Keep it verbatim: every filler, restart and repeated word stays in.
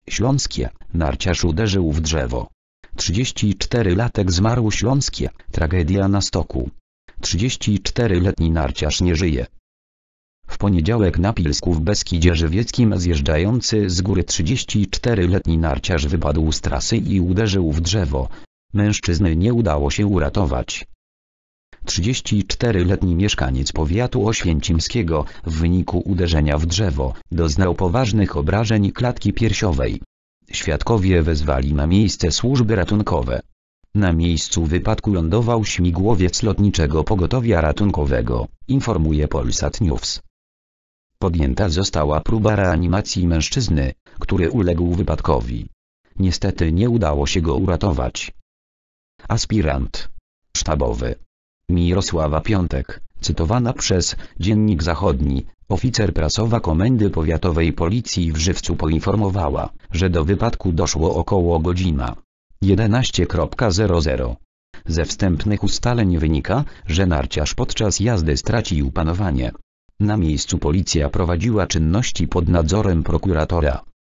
Śląskie, narciarz uderzył w drzewo. trzydziestoczterolatek zmarł. Śląskie, tragedia na stoku. trzydziestoczteroletni narciarz nie żyje. W poniedziałek na Pilsku w Beskidzie Żywieckim zjeżdżający z góry trzydziestoczteroletni narciarz wypadł z trasy i uderzył w drzewo. Mężczyzny nie udało się uratować. trzydziestoczteroletni mieszkaniec powiatu oświęcimskiego w wyniku uderzenia w drzewo doznał poważnych obrażeń klatki piersiowej. Świadkowie wezwali na miejsce służby ratunkowe. Na miejscu wypadku lądował śmigłowiec lotniczego pogotowia ratunkowego, informuje Polsat News. Podjęta została próba reanimacji mężczyzny, który uległ wypadkowi. Niestety nie udało się go uratować. Aspirant sztabowy Mirosława Piątek, cytowana przez Dziennik Zachodni, oficer prasowa Komendy Powiatowej Policji w Żywcu poinformowała, że do wypadku doszło około godzina jedenaście zero zero. Ze wstępnych ustaleń wynika, że narciarz podczas jazdy stracił panowanie. Na miejscu policja prowadziła czynności pod nadzorem prokuratora.